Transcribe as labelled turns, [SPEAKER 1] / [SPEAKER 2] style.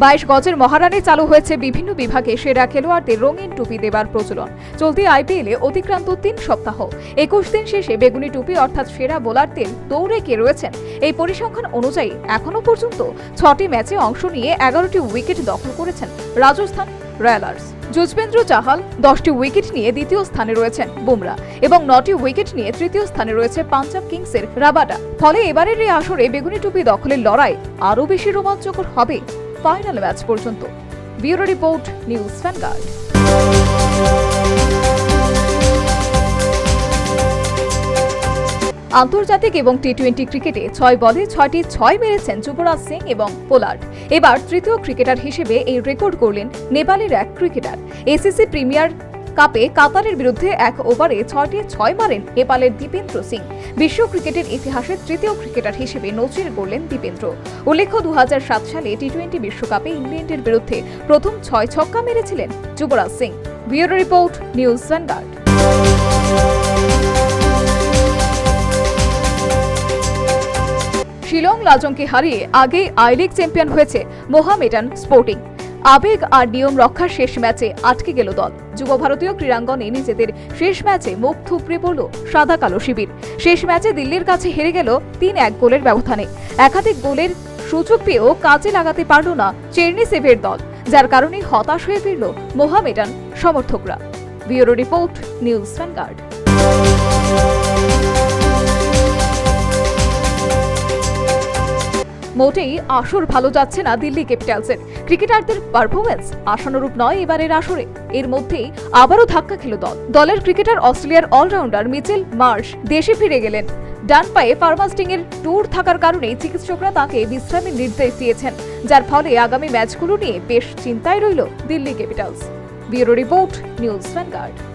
[SPEAKER 1] 22 গজের মহারানে চালু হয়েছে বিভিন্ন বিভাগে সেরা খেলোয়াড়দের রঙিন টুপি দেবার প্রচলন। চলতি আইপিএলে অতিক্রান্ত 3 সপ্তাহ, 21 দিন শেষে বেগুনি টুপি অর্থাৎ সেরা বোলারদের দৌড়ে কে রয়েছেন। এই পরিসংখ্যান অনুযায়ী এখনো পর্যন্ত 6টি ম্যাচে অংশ নিয়ে 11টি উইকেট দখল করেছেন রাজস্থান রয়্যালস। যুজবেন্দ্র চাহাল 10টি উইকেট নিয়ে দ্বিতীয় স্থানে রয়েছেন বুমরা এবং 9টি উইকেট নিয়ে তৃতীয় স্থানে রয়েছে পাঞ্জাব কিংসের রাবাডা। ফলে এবারের এই আসরে বেগুনি টুপি দখলের লড়াই আরও বেশি রোমাঞ্চকর হবে ফাইনাল ম্যাচ পর্যন্ত। Bureau report, news vanguard. আন্তর্জাতিক এবং টি-20 ক্রিকেটে 6 বলে 6টি 6 মেরেছেন যুবরাজ সিং এবং পোলার্ড। এবার তৃতীয় ক্রিকেটার হিসেবে এই রেকর্ড করলেন নেপালের এক ক্রিকেটার। এসিসি প্রিমিয়ার কাপে কাতারের বিরুদ্ধে 1 ওভারে 6টি 6 মারেন নেপালের দীপেন্দ্র সিং। বিশ্ব ক্রিকেটের ইতিহাসে তৃতীয় ক্রিকেটার হিসেবে নজির গড়লেন দীপেন্দ্র। উল্লেখ্য, 2007 সালে টি-20 বিশ্বকাপে ইংল্যান্ডের বিরুদ্ধে প্রথম 6 ছক্কা মেরেছিলেন Yuvraj Singh. Bureau report, news vanguard. Shillong লাজংকে হারিয়ে আগেই আই লিগ চ্যাম্পিয়ন হয়েছে মোহামেডান স্পোর্টিং। আবেগ আর নিয়ম রক্ষার শেষ ম্যাচে আটকে গেল দল। যুব ভারতীয় ক্রীড়াঙ্গনে নিজেদের শেষ ম্যাচে মুখ থুবড়ে পড়ল সাদা কালো শিবির। শেষ ম্যাচে দিল্লির কাছে হেরে গেল 3-1 গোলের ব্যবধানে। একাধিক গোলের সুযোগ পেয়েও কাজে লাগাতে পারল না চেরনিসেভের দল, যার কারণে হতাশ হয়ে ফিরল মোহামেডান সমর্থকরা। Bureau report, news vanguard. মোটেই আসর ভালো যাচ্ছে না দিল্লি ক্যাপিটালসের। ক্রিকেটারদের পারফরমেন্স আশানুরূপ নয় এবারের আসরে। এর মধ্যেই আবারও ধাক্কা খেল দলের ক্রিকেটার অস্ট্রেলিয়ার অলরাউন্ডার মিচেল মার্শ দেশে ফিরে গেলেন। ডান পায়ে ফার্মাস্টিং এর ট্যুর থাকার কারণে চিকিৎসকরা তাকে বিশ্রামের নির্দেশ দিয়েছেন, যার ফলে আগামী ম্যাচগুলো নিয়ে বেশ চিন্তায় রইল Delhi Capitals. Bureau report, news vanguard.